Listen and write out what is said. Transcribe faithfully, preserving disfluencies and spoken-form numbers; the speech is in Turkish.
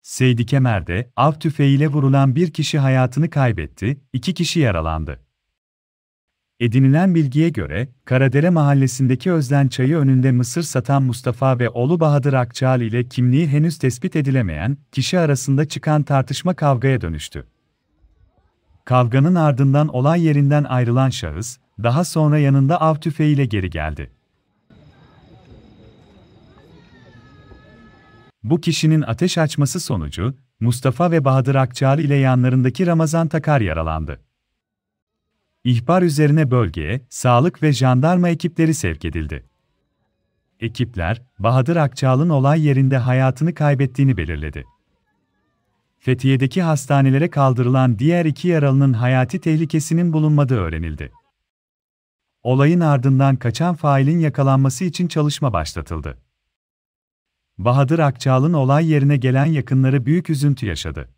Seydikemer'de av tüfeğiyle vurulan bir kişi hayatını kaybetti, iki kişi yaralandı. Edinilen bilgiye göre, Karadere mahallesindeki Özden Çayı önünde mısır satan Mustafa ve oğlu Bahadır Akçağlı ile kimliği henüz tespit edilemeyen kişi arasında çıkan tartışma kavgaya dönüştü. Kavganın ardından olay yerinden ayrılan şahıs, daha sonra yanında av tüfeğiyle geri geldi. Bu kişinin ateş açması sonucu, Mustafa ve Bahadır Akçağlı ile yanlarındaki Ramazan Takar yaralandı. İhbar üzerine bölgeye, sağlık ve jandarma ekipleri sevk edildi. Ekipler, Bahadır Akçağlı'nın olay yerinde hayatını kaybettiğini belirledi. Fethiye'deki hastanelere kaldırılan diğer iki yaralının hayati tehlikesinin bulunmadığı öğrenildi. Olayın ardından kaçan failin yakalanması için çalışma başlatıldı. Bahadır Akçağlı'nın olay yerine gelen yakınları büyük üzüntü yaşadı.